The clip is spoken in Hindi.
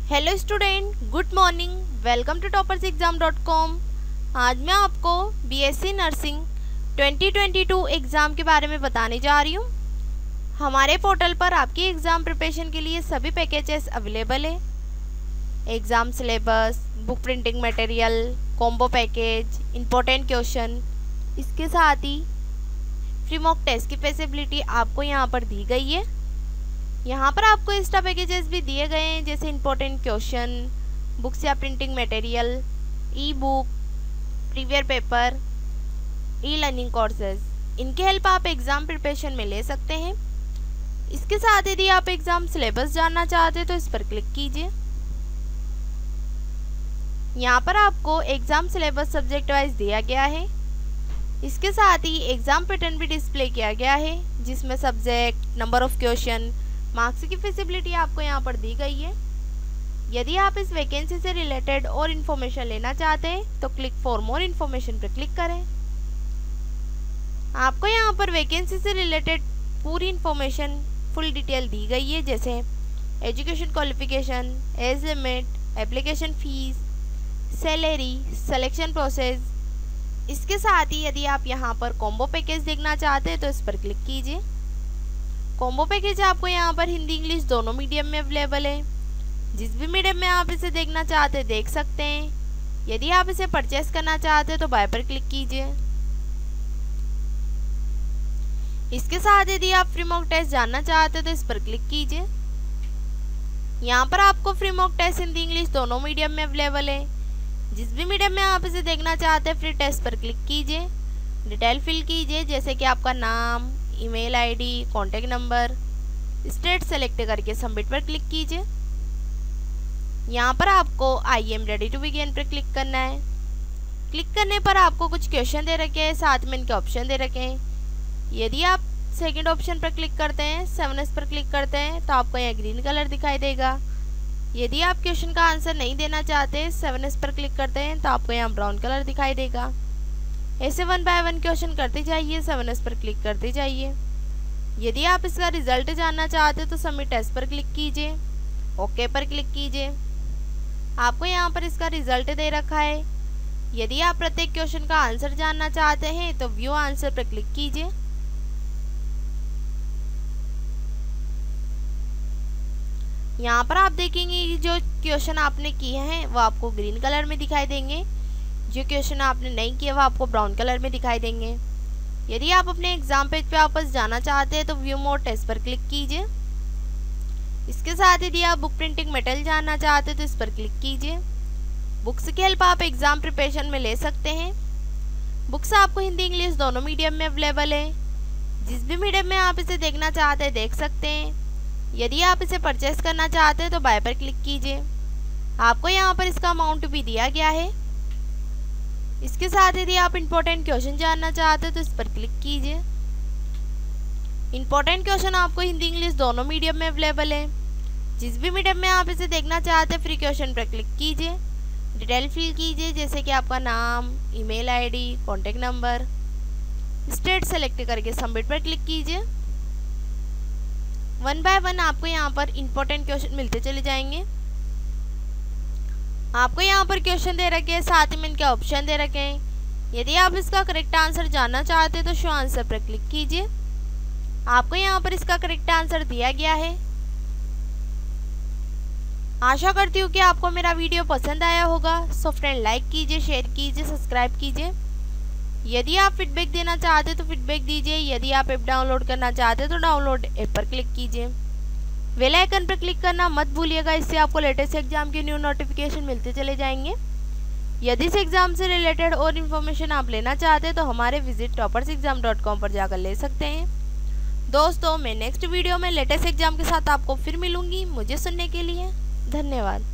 Hello student, good morning. Welcome to toppersexam.com। आज मैं आपको बीएससी नर्सिंग 2022 एग्ज़ाम के बारे में बताने जा रही हूँ। हमारे पोर्टल पर आपकी एग्ज़ाम प्रिपरेशन के लिए सभी पैकेजेस अवेलेबल है। Exam syllabus, book printing material, combo package, important question, इसके साथ ही फ्री मॉक टेस्ट की फैसिलिटी आपको यहाँ पर दी गई है। यहाँ पर आपको एक्स्ट्रा पैकेजेस भी दिए गए हैं, जैसे इंपॉर्टेंट क्वेश्चन, बुक्स या printing material, e book, previous paper, e learning courses. इनके हेल्प आप एग्ज़ाम प्रिपरेशन में ले सकते हैं। इसके साथ यदि आप एग्ज़ाम सिलेबस जानना चाहते हैं तो इस पर क्लिक कीजिए। यहाँ पर आपको एग्ज़ाम सिलेबस सब्जेक्ट वाइज दिया गया है। इसके साथ ही एग्ज़ाम पैटर्न भी डिस्प्ले किया गया है, जिसमें subject, number of question, marks की फैसिलिटी आपको यहाँ पर दी गई है। यदि आप इस वैकेंसी से रिलेटेड और इन्फॉर्मेशन लेना चाहते हैं तो क्लिक फॉर मोर इन्फॉर्मेशन पर क्लिक करें। आपको यहाँ पर वैकेंसी से रिलेटेड पूरी इन्फॉर्मेशन फुल डिटेल दी गई है, जैसे education qualification, age limit, application fee, salary, selection process. इसके साथ ही यदि आप यहाँ पर कॉम्बो पैकेज देखना चाहते हैं तो इस पर क्लिक कीजिए। कॉम्बो पैकेज आपको यहाँ पर हिंदी इंग्लिश दोनों मीडियम में अवेलेबल है। जिस भी मीडियम में आप इसे देखना चाहते हैं देख सकते हैं। यदि आप इसे परचेस करना चाहते हैं तो बाय पर क्लिक कीजिए। इसके साथ यदि आप फ्री मॉक टेस्ट जानना चाहते हैं तो इस पर क्लिक कीजिए। यहाँ पर आपको free mock test Hindi English दोनों मीडियम में अवेलेबल है। जिस भी मीडियम में आप इसे देखना चाहते हैं फ्री टेस्ट पर क्लिक कीजिए। डिटेल फिल कीजिए, जैसे कि आपका नाम, email ID, contact number, state select करके सबमिट पर क्लिक कीजिए। यहाँ पर आपको I am ready to begin पर क्लिक करना है। क्लिक करने पर आपको कुछ क्वेश्चन दे रखे हैं, साथ में इनके ऑप्शन दे रखे हैं। यदि आप सेकंड ऑप्शन पर क्लिक करते हैं, 7S पर क्लिक करते हैं, तो आपको यहाँ ग्रीन कलर दिखाई देगा। यदि आप क्वेश्चन का आंसर नहीं देना चाहते, 7S पर क्लिक करते हैं, तो आपको यहाँ ब्राउन कलर दिखाई देगा। ऐसे 1 बाय 1 क्वेश्चन करते जाइए, 7S पर क्लिक करते जाइए। यदि आप इसका रिजल्ट जानना चाहते हैं तो सबमिट टेस्ट पर क्लिक कीजिए, ओके पर क्लिक कीजिए। आपको यहाँ पर इसका रिजल्ट दे रखा है। यदि आप प्रत्येक क्वेश्चन का आंसर जानना चाहते हैं तो व्यू आंसर पर क्लिक कीजिए। यहाँ पर आप देखेंगे जो क्वेश्चन आपने किए हैं वो आपको ग्रीन कलर में दिखाई देंगे, जो क्वेश्चन आपने नहीं किया वो आपको ब्राउन कलर में दिखाई देंगे। यदि आप अपने एग्जाम पेज पे वापस जाना चाहते हैं तो व्यू मोर टेस्ट पर क्लिक कीजिए। इसके साथ यदि आप बुक प्रिंटिंग मटेरियल जानना चाहते हैं तो इस पर क्लिक कीजिए। बुक्स की हेल्प आप एग्जाम प्रिपरेशन में ले सकते हैं। बुक्स आपको हिंदी इंग्लिश दोनों मीडियम में अवेलेबल है। जिस भी मीडियम में आप इसे देखना चाहते हैं देख सकते हैं। यदि आप इसे परचेस करना चाहते हैं तो बाय पर क्लिक कीजिए। आपको यहाँ पर इसका अमाउंट भी दिया गया है। इसके साथ यदि आप इंपॉर्टेंट क्वेश्चन जानना चाहते हैं तो इस पर क्लिक कीजिए। इंपॉर्टेंट क्वेश्चन आपको हिंदी इंग्लिश दोनों मीडियम में अवेलेबल है। जिस भी मीडियम में आप इसे देखना चाहते हैं फ्री क्वेश्चन पर क्लिक कीजिए। डिटेल फिल कीजिए, जैसे कि आपका नाम, email ID, contact number, state select करके सबमिट पर क्लिक कीजिए। 1 बाय 1 आपको यहाँ पर इंपॉर्टेंट क्वेश्चन मिलते चले जाएंगे। आपको यहाँ पर क्वेश्चन दे रखे हैं, साथ में इनके ऑप्शन दे रखे हैं। यदि आप इसका करेक्ट आंसर जानना चाहते हैं तो शो आंसर पर क्लिक कीजिए। आपको यहाँ पर इसका करेक्ट आंसर दिया गया है। आशा करती हूँ कि आपको मेरा वीडियो पसंद आया होगा। सो फ्रेंड, लाइक कीजिए, शेयर कीजिए, सब्सक्राइब कीजिए। यदि आप फीडबैक देना चाहते हैं तो फीडबैक दीजिए। यदि आप ऐप डाउनलोड करना चाहते हैं तो डाउनलोड ऐप पर क्लिक कीजिए। बेल आइकन पर क्लिक करना मत भूलिएगा, इससे आपको लेटेस्ट एग्जाम के न्यू नोटिफिकेशन मिलते चले जाएंगे। यदि इस एग्जाम से रिलेटेड और इन्फॉर्मेशन आप लेना चाहते हैं तो हमारे विजिट toppersexam.com पर जाकर ले सकते हैं। दोस्तों, मैं नेक्स्ट वीडियो में लेटेस्ट एग्जाम के साथ आपको फिर मिलूंगी। मुझे सुनने के लिए धन्यवाद।